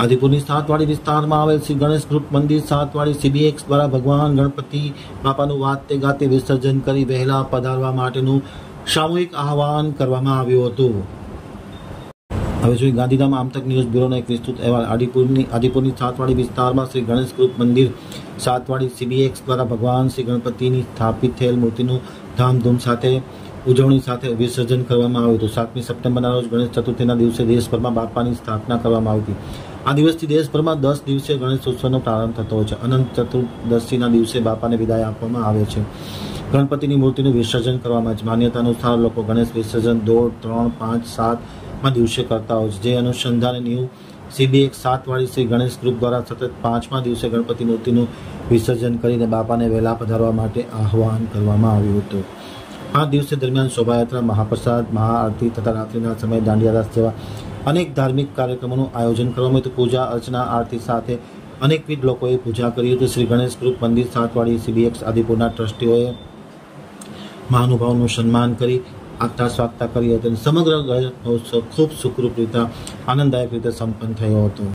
આદિપુરની સાતવાડી વિસ્તારમાં આવેલ શ્રી ગણેશ ગ્રુપ મંદિર સાતવાડી CBX દ્વારા ભગવાન ગણપતિ બાપાનું વાતે ગાતે વિસર્જન કરી વહેલા પધારવા માટેનું સામૂહિક આહવાન કરવામાં આવ્યું હતું। હવે જોઈએ ગાંધીધામ આમતક ન્યૂઝ બ્યુરોનો એક વિસ્તૃત અહેવાલ। આદિપુરની સાતવાડી વિસ્તારમાં શ્રી ગણેશ ગ્રુપ મંદિર સાતવાડી CBX દ્વારા ભગવાન શ્રી ગણપતિની સ્થાપિત થયેલ મૂર્તિનું ધામધૂમ સાથે ઉજવણી સાથે વિસર્જન કરવામાં આવ્યું હતું। 7મી સપ્ટેમ્બરના રોજ ગણેશ ચતુર્થીના દિવસે દેશભરમાં બાપાની સ્થાપના કરવામાં આવી હતી। આ દિવસથી દેશભરમાં 10 દિવસીય ગણેશ ઉત્સવનો પ્રારંભ થતો હોય છે। અનંત ચતુર્દશીના દિવસે બાપાને વિદાય આપવામાં આવે છે। ગણપતિની મૂર્તિનું વિસર્જન કરવામાં આવે છે। માન્યતા અનુસાર લોકો ગણેશ વિસર્જન 2, 3, 5, 7 દિવસે કરતા હોય છે। જે અનુસંધાને new CBX Satwadi Shri Ganesh group દ્વારા સતત 5મા દિવસે ગણપતિ મૂર્તિનું વિસર્જન કરીને બાપાને વહેલા પધારવા માટે આહવાન કરવામાં આવ્યું હતું। 5 દિવસ દરમિયાન શોભાયાત્રા, મહાપ્રસાદ, મહાઆરતી તથા રાત્રિના સમયે દાંડિયા રાસ જેવા અનેક ધાર્મિક કાર્યક્રમોનું આયોજન કરવામાં આવ્યું હતું। પૂજા અર્ચના આરતી સાથે અનેકવિધ લોકોએ પૂજા કરી હતી। શ્રી ગણેશ ગ્રુપ મંદિર સાતવાડી CBX આદિપુરના ટ્રસ્ટીઓએ મહાનુભાવોનું સન્માન કરી આગતા સ્વાગતા કરી હતી। સમગ્ર ગણેશ મહોત્સવ ખૂબ સુખરૂપ રીતે આનંદદાયક રીતે સંપન્ન થયો હતો।